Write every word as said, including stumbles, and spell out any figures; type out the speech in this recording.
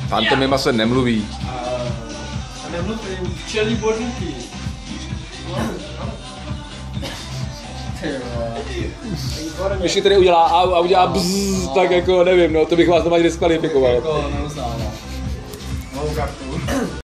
Pantomima se nemluví. A nemluví, včelí bodníky. Když tady udělá a, a udělá bzzz, tak jako nevím, no, to bych vás normálně diskvalifikoval. Jako neuznává. Novou kartu.